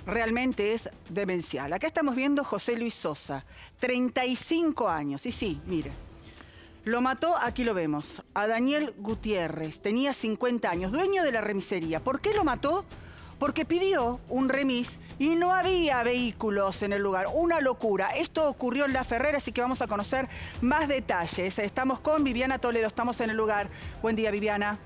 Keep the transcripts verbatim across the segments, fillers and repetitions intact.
realmente es demencial. Acá estamos viendo José Luis Sosa, treinta y cinco años. Y sí, mire, lo mató, aquí lo vemos, a Daniel Gutiérrez, tenía cincuenta años, dueño de la remisería. ¿Por qué lo mató? Porque pidió un remis y no había vehículos en el lugar. Una locura. Esto ocurrió en La Ferrera, así que vamos a conocer más detalles. Estamos con Viviana Toledo, estamos en el lugar. Buen día, Viviana.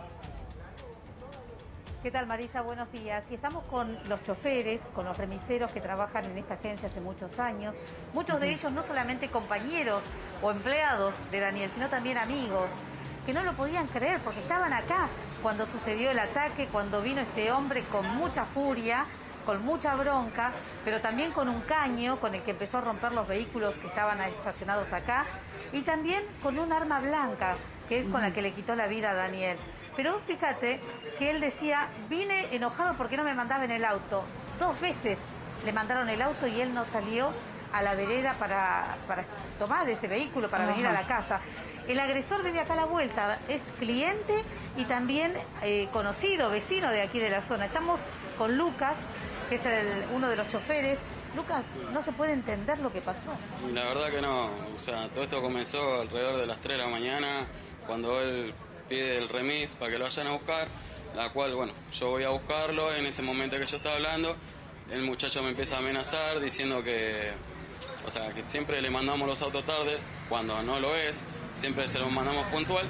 ¿Qué tal, Marisa? Buenos días. Y estamos con los choferes, con los remiseros que trabajan en esta agencia hace muchos años. Muchos de ellos no solamente compañeros o empleados de Daniel, sino también amigos, que no lo podían creer porque estaban acá cuando sucedió el ataque, cuando vino este hombre con mucha furia, con mucha bronca, pero también con un caño con el que empezó a romper los vehículos que estaban estacionados acá, y también con un arma blanca, que es con la que le quitó la vida a Daniel. Pero vos fíjate que él decía, vine enojado porque no me mandaban el auto. Dos veces le mandaron el auto y él no salió a la vereda para, para tomar ese vehículo, para Ajá. venir a la casa. El agresor vive acá a la vuelta, es cliente y también eh, conocido, vecino de aquí de la zona. Estamos con Lucas, que es el, uno de los choferes. Lucas, no se puede entender lo que pasó. La verdad que no, o sea, todo esto comenzó alrededor de las tres de la mañana, cuando él pide el remis para que lo vayan a buscar, la cual, bueno, yo voy a buscarlo. En ese momento que yo estaba hablando, el muchacho me empieza a amenazar diciendo que, o sea, que siempre le mandamos los autos tarde, cuando no lo es, siempre se los mandamos puntual.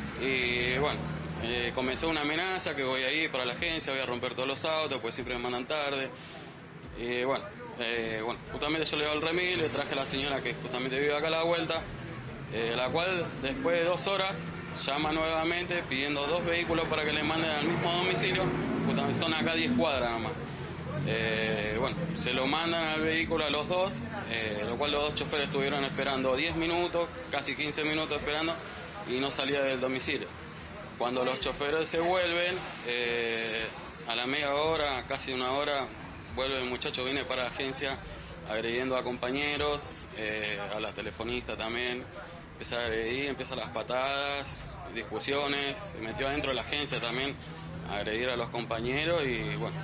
Y bueno, eh, comenzó una amenaza que voy a ir para la agencia, voy a romper todos los autos, pues siempre me mandan tarde. Y bueno, eh, bueno justamente yo le doy el remis, le traje a la señora que justamente vive acá a la vuelta, eh, la cual después de dos horas llama nuevamente pidiendo dos vehículos para que le manden al mismo domicilio, justamente son acá diez cuadras nomás. Eh, bueno, se lo mandan al vehículo a los dos, eh, lo cual los dos choferes estuvieron esperando diez minutos, casi quince minutos esperando, y no salía del domicilio. Cuando los choferes se vuelven, eh, a la media hora, casi una hora, vuelve el muchacho, viene para la agencia agrediendo a compañeros, eh, a la telefonista también. Empieza a agredir, empiezan las patadas, discusiones, se metió adentro de la agencia también a agredir a los compañeros y bueno,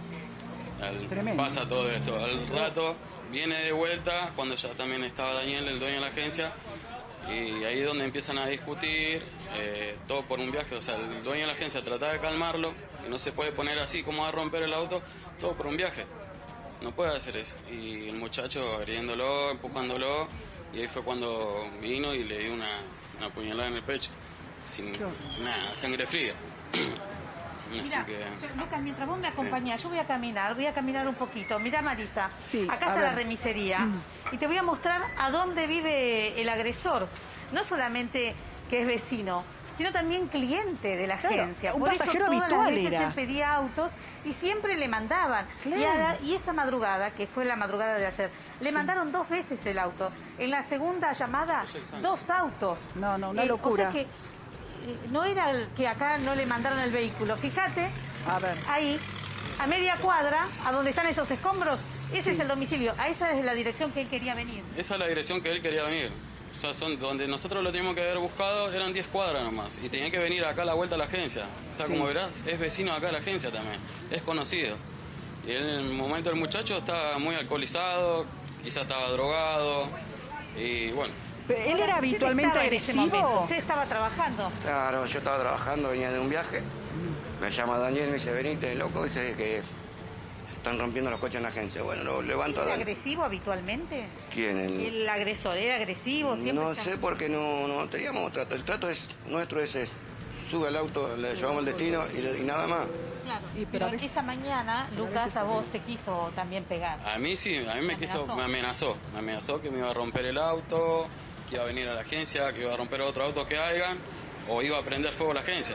al, pasa todo esto. Al rato viene de vuelta cuando ya también estaba Daniel, el dueño de la agencia, y ahí es donde empiezan a discutir, eh, todo por un viaje. O sea, el dueño de la agencia trata de calmarlo, que no se puede poner así como a romper el auto, todo por un viaje. No puede hacer eso. Y el muchacho agrediéndolo, empujándolo. Y ahí fue cuando vino y le dio una, una puñalada en el pecho, sin, sin nada, sangre fría. Mira, que... Lucas, mientras vos me acompañás, sí. yo voy a caminar, voy a caminar un poquito. Mirá, Marisa, sí, acá está ver. la remisería mm. y te voy a mostrar a dónde vive el agresor. No solamente que es vecino, sino también cliente de la claro, agencia. Un Por pasajero eso todas habitual las veces era. él pedía autos y siempre le mandaban. Claro. Y, a, y esa madrugada, que fue la madrugada de ayer, le sí. mandaron dos veces el auto. En la segunda llamada, dos autos. No, no, una eh, locura. O sea que eh, no era el que acá no le mandaron el vehículo. Fíjate, a ver. ahí, a media cuadra, a donde están esos escombros, ese sí. es el domicilio. A esa es la dirección que él quería venir. Esa es la dirección que él quería venir. O sea, son, donde nosotros lo teníamos que haber buscado eran diez cuadras nomás. Y tenía que venir acá a la vuelta a la agencia. O sea, sí. como verás, es vecino acá a la agencia también. Es conocido. Y en el momento el muchacho estaba muy alcoholizado, quizá estaba drogado. Y bueno. ¿Pero él era habitualmente agresivo? ¿Usted estaba trabajando? Claro, yo estaba trabajando, venía de un viaje. Me llama Daniel, me dice, venite, loco, dice que están rompiendo los coches en la agencia. Bueno, lo levanto a ¿Era Daniel. agresivo habitualmente? ¿Quién? El, el agresor, ¿era agresivo? Siempre no está... sé porque no, no teníamos trato. El trato es nuestro, ese sube al auto, le llevamos al destino y, le, y nada más. Claro, y, pero, pero veces, esa mañana, Lucas, a, a vos sí. te quiso también pegar. A mí sí, a mí me, me quiso, amenazó. me amenazó. Me amenazó que me iba a romper el auto, que iba a venir a la agencia, que iba a romper otro auto que hagan, o iba a prender fuego a la agencia.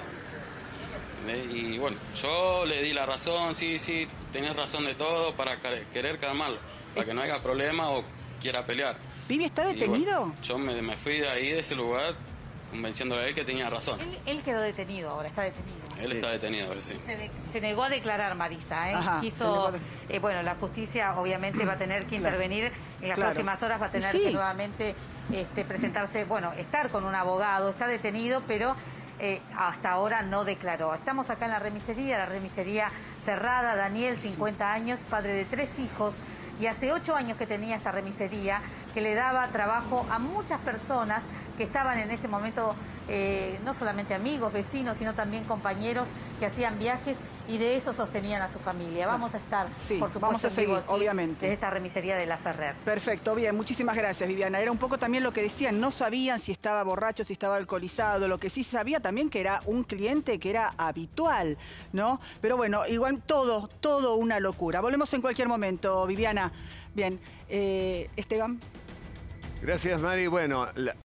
Y bueno, yo le di la razón, sí, sí, tenés razón de todo para querer calmarlo, para que no haya problema o quiera pelear. ¿Vivi está detenido? Bueno, yo me, me fui de ahí, de ese lugar, convenciéndole a él que tenía razón. Él, él quedó detenido ahora, está detenido. Él sí. está detenido ahora, sí. Se, de, se negó a declarar, Marisa, ¿eh? Ajá, Quiso, eh, bueno, la justicia obviamente va a tener que intervenir, en las claro. próximas horas va a tener sí. que nuevamente este, presentarse, bueno, estar con un abogado, está detenido, pero eh, hasta ahora no declaró. Estamos acá en la remisería, la remisería cerrada. Daniel, cincuenta años, padre de tres hijos, y hace ocho años que tenía esta remisería que le daba trabajo a muchas personas que estaban en ese momento, eh, no solamente amigos, vecinos, sino también compañeros que hacían viajes y de eso sostenían a su familia. Vamos a estar, sí, por supuesto, vamos a en vivo seguir, aquí, obviamente, de esta remisería de La Ferrer. Perfecto, bien, muchísimas gracias, Viviana. Era un poco también lo que decían, no sabían si estaba borracho, si estaba alcoholizado, lo que sí sabía también que era un cliente que era habitual, ¿no? Pero bueno, igual todo, todo una locura. Volvemos en cualquier momento, Viviana. Bien, eh, Esteban. Gracias, Mari. Bueno, la...